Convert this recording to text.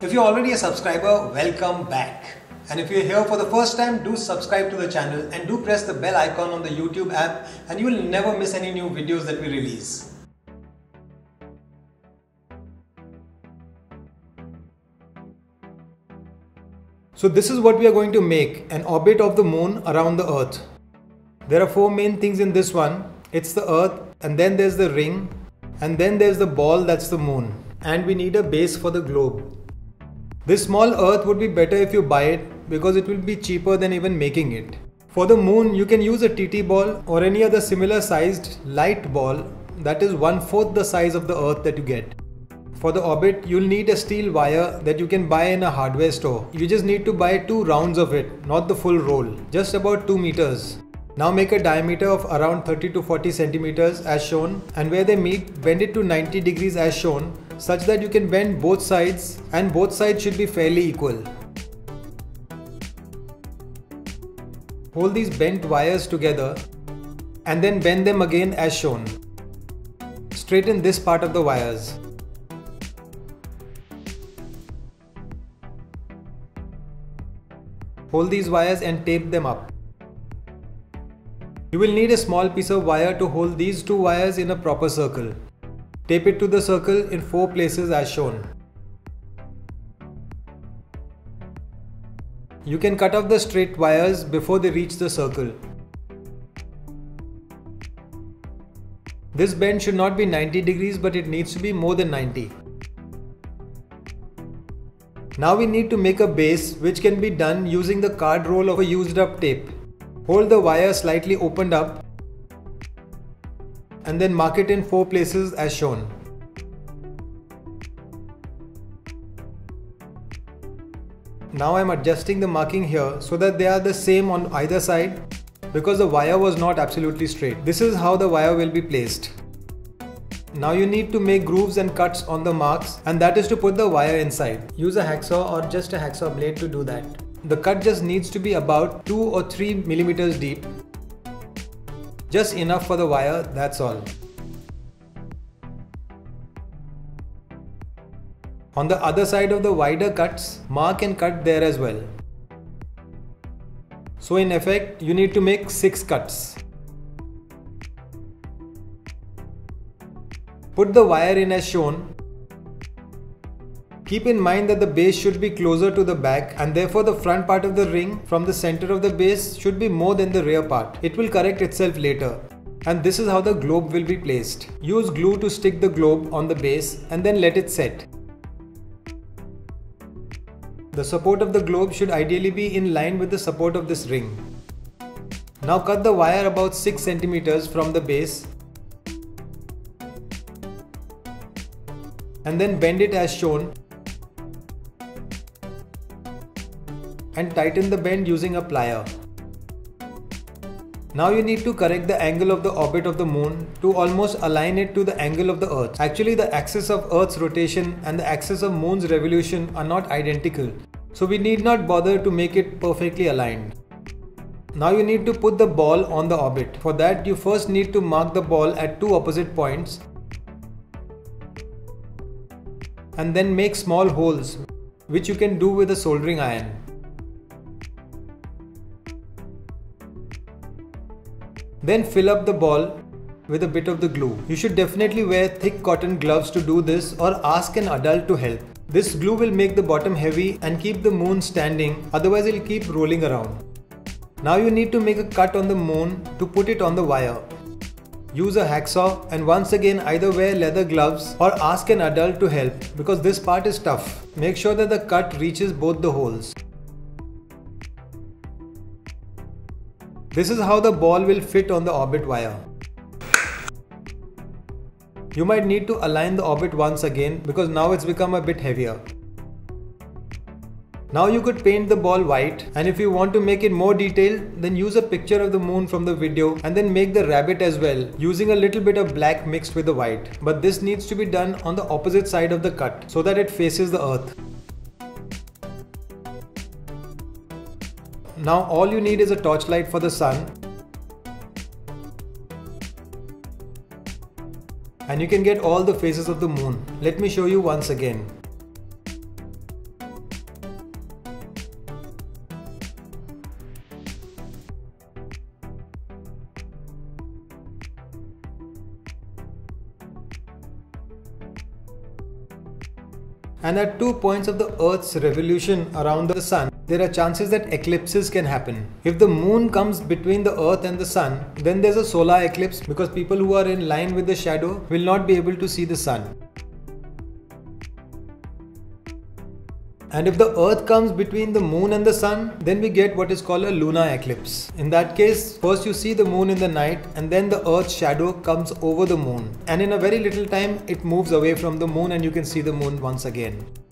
If you're already a subscriber, welcome back. And if you're here for the first time, do subscribe to the channel and do press the bell icon on the YouTube app and you will never miss any new videos that we release. So this is what we are going to make, an orbit of the moon around the earth. There are four main things in this one. It's the earth, and then there's the ring, and then there's the ball, that's the moon. And we need a base for the globe. This small earth would be better if you buy it because it will be cheaper than even making it. For the moon, you can use a TT ball or any other similar sized light ball that is 1/4 the size of the earth that you get. For the orbit, you'll need a steel wire that you can buy in a hardware store. You just need to buy 2 rounds of it, not the full roll, just about 2 meters. Now make a diameter of around 30 to 40 centimeters as shown, and where they meet, bend it to 90 degrees as shown, such that you can bend both sides and both sides should be fairly equal. Hold these bent wires together and then bend them again as shown. Straighten this part of the wires. Hold these wires and tape them up. You will need a small piece of wire to hold these 2 wires in a proper circle. Tape it to the circle in 4 places as shown. You can cut off the straight wires before they reach the circle. This bend should not be 90 degrees, but it needs to be more than 90. Now we need to make a base, which can be done using the card roll of a used up tape. Hold the wire slightly opened up and then mark it in 4 places as shown. Now I am adjusting the marking here so that they are the same on either side because the wire was not absolutely straight. This is how the wire will be placed. Now you need to make grooves and cuts on the marks, and that is to put the wire inside. Use a hacksaw or just a hacksaw blade to do that. The cut just needs to be about 2 or 3 millimeters deep. Just enough for the wire, that's all. On the other side of the wider cuts, mark and cut there as well. So in effect, you need to make 6 cuts. Put the wire in as shown. Keep in mind that the base should be closer to the back and therefore the front part of the ring from the center of the base should be more than the rear part. It will correct itself later. And this is how the globe will be placed. Use glue to stick the globe on the base and then let it set. The support of the globe should ideally be in line with the support of this ring. Now cut the wire about 6 centimeters from the base and then bend it as shown and tighten the bend using a plier. Now you need to correct the angle of the orbit of the moon to almost align it to the angle of the earth. Actually, the axis of earth's rotation and the axis of moon's revolution are not identical, so we need not bother to make it perfectly aligned. Now you need to put the ball on the orbit. For that, you first need to mark the ball at 2 opposite points and then make small holes, which you can do with a soldering iron. Then fill up the ball with a bit of the glue. You should definitely wear thick cotton gloves to do this or ask an adult to help. This glue will make the bottom heavy and keep the moon standing, otherwise it will keep rolling around. Now you need to make a cut on the moon to put it on the wire. Use a hacksaw and once again either wear leather gloves or ask an adult to help because this part is tough. Make sure that the cut reaches both the holes. This is how the ball will fit on the orbit wire. You might need to align the orbit once again because now it's become a bit heavier. Now you could paint the ball white, and if you want to make it more detailed, then use a picture of the moon from the video and then make the rabbit as well using a little bit of black mixed with the white. But this needs to be done on the opposite side of the cut so that it faces the earth. Now all you need is a torchlight for the sun, and you can get all the faces of the moon. Let me show you once again. And at 2 points of the Earth's revolution around the Sun, there are chances that eclipses can happen. If the moon comes between the Earth and the Sun, then there's a solar eclipse because people who are in line with the shadow will not be able to see the Sun. And if the Earth comes between the moon and the Sun, then we get what is called a lunar eclipse. In that case, first you see the moon in the night and then the Earth's shadow comes over the moon. And in a very little time, it moves away from the moon and you can see the moon once again.